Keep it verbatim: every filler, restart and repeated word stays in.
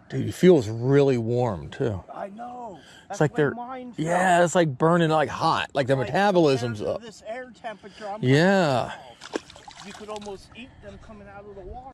Dude, it feels really warm too. I know. That's It's like they're, yeah, it's like burning like hot, like the like metabolism's up. This air temperature, I'm yeah. you could almost eat them coming out of the water.